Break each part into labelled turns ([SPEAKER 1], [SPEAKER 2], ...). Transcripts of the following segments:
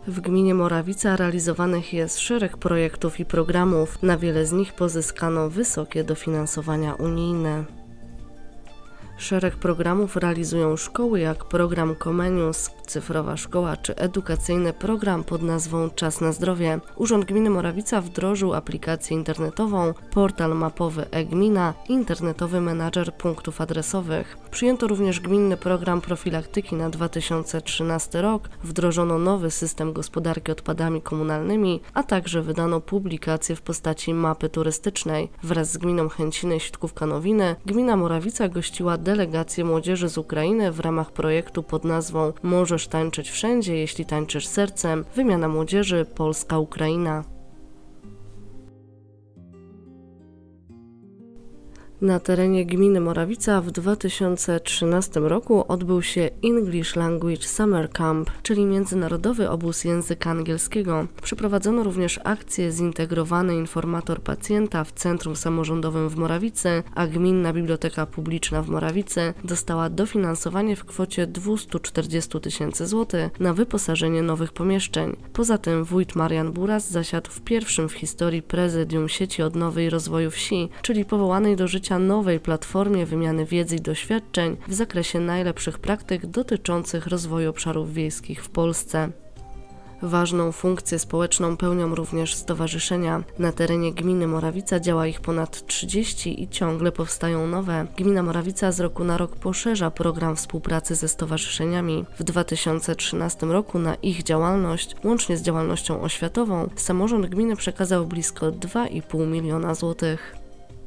[SPEAKER 1] W gminie Morawica realizowanych jest szereg projektów i programów. Na wiele z nich pozyskano wysokie dofinansowania unijne. Szereg programów realizują szkoły, jak program Comenius, cyfrowa szkoła czy edukacyjny program pod nazwą Czas na zdrowie. Urząd Gminy Morawica wdrożył aplikację internetową, portal mapowy e-Gmina, internetowy menadżer punktów adresowych. Przyjęto również gminny program profilaktyki na 2013 rok, wdrożono nowy system gospodarki odpadami komunalnymi, a także wydano publikację w postaci mapy turystycznej. Wraz z gminą Chęciny i Sitkówka-Nowiny gmina Morawica gościła delegację młodzieży z Ukrainy w ramach projektu pod nazwą Możesz tańczyć wszędzie, jeśli tańczysz sercem. Wymiana młodzieży Polska-Ukraina. Na terenie gminy Morawica w 2013 roku odbył się English Language Summer Camp, czyli międzynarodowy obóz języka angielskiego. Przeprowadzono również akcję Zintegrowany informator pacjenta w Centrum Samorządowym w Morawicy, a Gminna Biblioteka Publiczna w Morawicy dostała dofinansowanie w kwocie 240 000 złotych na wyposażenie nowych pomieszczeń. Poza tym wójt Marian Buras zasiadł w pierwszym w historii prezydium sieci odnowy i rozwoju wsi, czyli powołanej do życia nowej platformie wymiany wiedzy i doświadczeń w zakresie najlepszych praktyk dotyczących rozwoju obszarów wiejskich w Polsce. Ważną funkcję społeczną pełnią również stowarzyszenia. Na terenie gminy Morawica działa ich ponad 30 i ciągle powstają nowe. Gmina Morawica z roku na rok poszerza program współpracy ze stowarzyszeniami. W 2013 roku na ich działalność, łącznie z działalnością oświatową, samorząd gminy przekazał blisko 2,5 miliona złotych.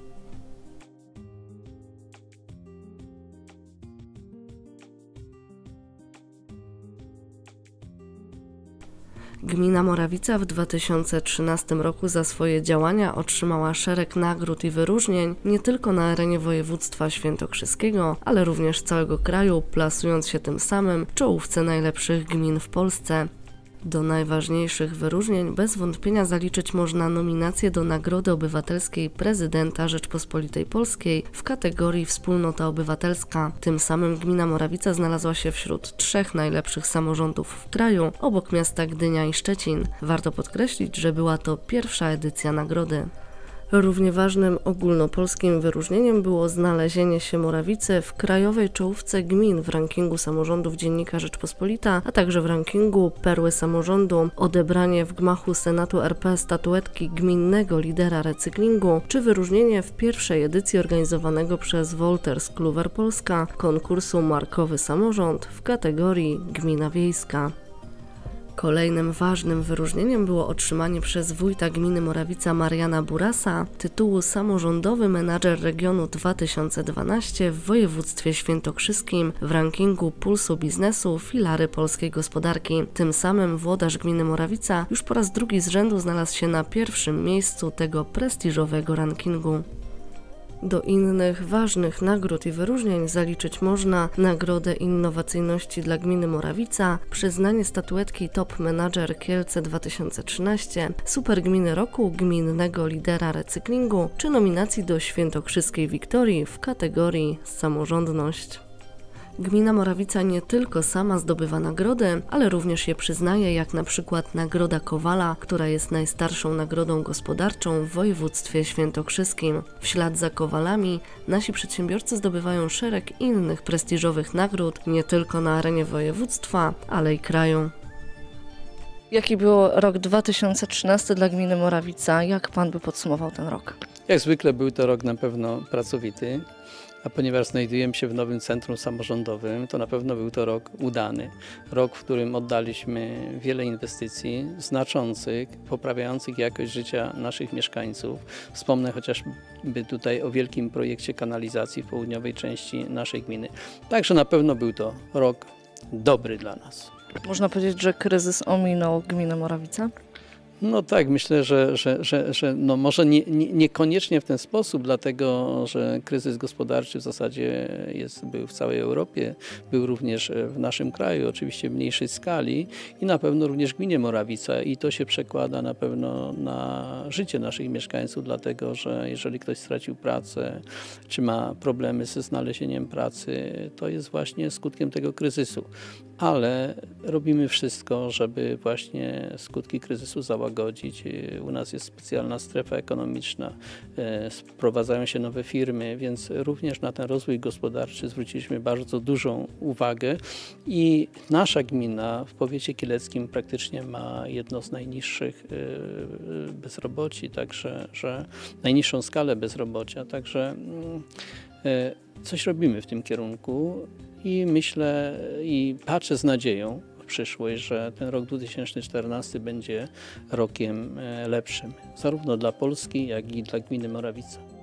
[SPEAKER 1] Gmina Morawica w 2013 roku za swoje działania otrzymała szereg nagród i wyróżnień nie tylko na arenie województwa świętokrzyskiego, ale również całego kraju, plasując się tym samym w czołówce najlepszych gmin w Polsce. Do najważniejszych wyróżnień bez wątpienia zaliczyć można nominację do Nagrody Obywatelskiej Prezydenta Rzeczpospolitej Polskiej w kategorii Wspólnota Obywatelska. Tym samym gmina Morawica znalazła się wśród 3 najlepszych samorządów w kraju, obok miasta Gdynia i Szczecin. Warto podkreślić, że była to pierwsza edycja nagrody. Równie ważnym ogólnopolskim wyróżnieniem było znalezienie się Morawicy w krajowej czołówce gmin w rankingu samorządów Dziennika Rzeczpospolita, a także w rankingu Perły Samorządu, odebranie w gmachu Senatu RP statuetki gminnego lidera recyklingu, czy wyróżnienie w pierwszej edycji organizowanego przez Wolters Kluwer Polska konkursu Markowy Samorząd w kategorii Gmina Wiejska. Kolejnym ważnym wyróżnieniem było otrzymanie przez wójta gminy Morawica Mariana Burasa tytułu Samorządowy Menadżer Regionu 2012 w województwie świętokrzyskim w rankingu Pulsu Biznesu Filary Polskiej Gospodarki. Tym samym włodarz gminy Morawica już po raz drugi z rzędu znalazł się na pierwszym miejscu tego prestiżowego rankingu. Do innych ważnych nagród i wyróżnień zaliczyć można Nagrodę Innowacyjności dla Gminy Morawica, przyznanie statuetki Top Manager Kielce 2013, Super Gminy Roku, Gminnego Lidera Recyklingu, czy nominacji do Świętokrzyskiej Wiktorii w kategorii Samorządność. Gmina Morawica nie tylko sama zdobywa nagrody, ale również je przyznaje, jak na przykład Nagroda Kowala, która jest najstarszą nagrodą gospodarczą w województwie świętokrzyskim. W ślad za Kowalami nasi przedsiębiorcy zdobywają szereg innych prestiżowych nagród, nie tylko na arenie województwa, ale i kraju. Jaki był rok 2013 dla gminy Morawica? Jak pan by podsumował ten rok?
[SPEAKER 2] Jak zwykle był to rok na pewno pracowity. A ponieważ znajdujemy się w nowym centrum samorządowym, to na pewno był to rok udany. Rok, w którym oddaliśmy wiele inwestycji znaczących, poprawiających jakość życia naszych mieszkańców. Wspomnę chociażby tutaj o wielkim projekcie kanalizacji w południowej części naszej gminy. Także na pewno był to rok dobry dla nas.
[SPEAKER 1] Można powiedzieć, że kryzys ominął gminę Morawica?
[SPEAKER 2] No tak, myślę, że no może niekoniecznie w ten sposób, dlatego że kryzys gospodarczy w zasadzie był w całej Europie, był również w naszym kraju, oczywiście w mniejszej skali i na pewno również w gminie Morawica i to się przekłada na pewno na życie naszych mieszkańców, dlatego że jeżeli ktoś stracił pracę, czy ma problemy ze znalezieniem pracy, to jest właśnie skutkiem tego kryzysu. Ale robimy wszystko, żeby właśnie skutki kryzysu załagodzić. U nas jest specjalna strefa ekonomiczna, wprowadzają się nowe firmy, więc również na ten rozwój gospodarczy zwróciliśmy bardzo dużą uwagę i nasza gmina w powiecie kieleckim praktycznie ma jedno z najniższych bezroboci, także najniższą skalę bezrobocia, także coś robimy w tym kierunku. I myślę i patrzę z nadzieją w przyszłość, że ten rok 2014 będzie rokiem lepszym, zarówno dla Polski, jak i dla gminy Morawica.